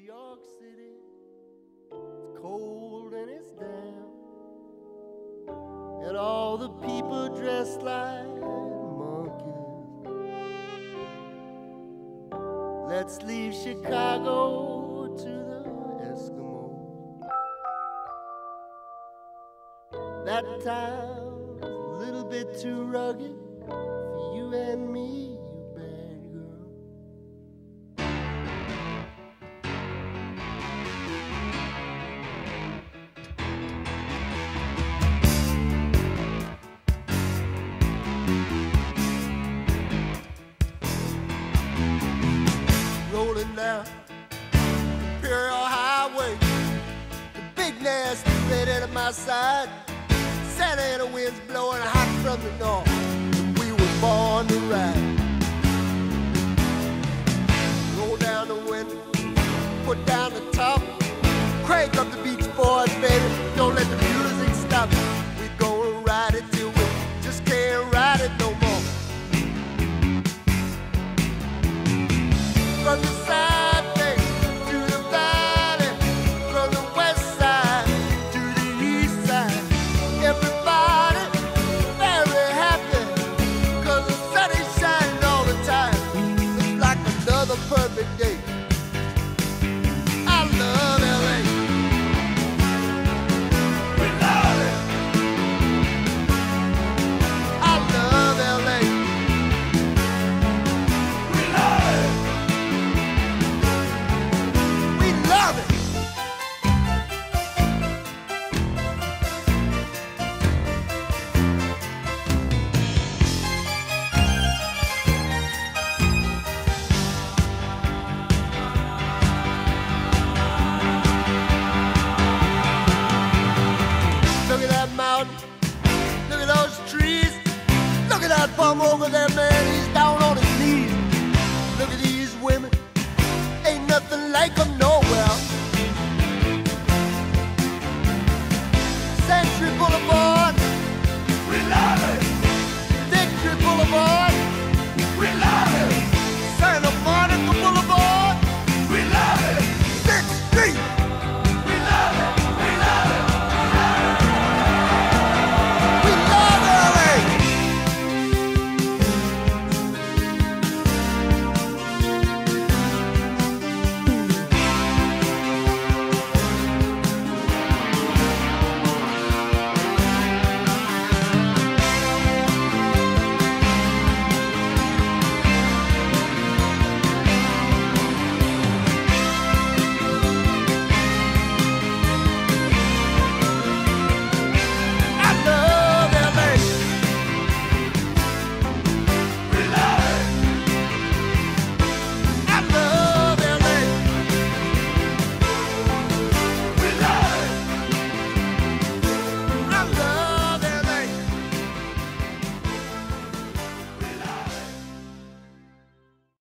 York City. It's cold and it's damp, and all the people dressed like monkeys. Let's leave Chicago to the Eskimos. That town's a little bit too rugged for you and me, you bad girl. Rolling down Imperial Highway, the big nasty redhead at my side. Santa Ana winds blowing hot from the north, and we were born to ride. Roll down the window, put down the top, crank up the Beach Boys, baby. Don't let the music stop. We gonna ride it till we just can't ride it no more. From the side bay to the valley, from the west side to the east side, everybody very happy, 'cause the sun is shining all the time. It's like another perfect day. I love LA. We love it. I love LA. We love it. We love it. Look at that mountain, look at those trees, look at that bum over there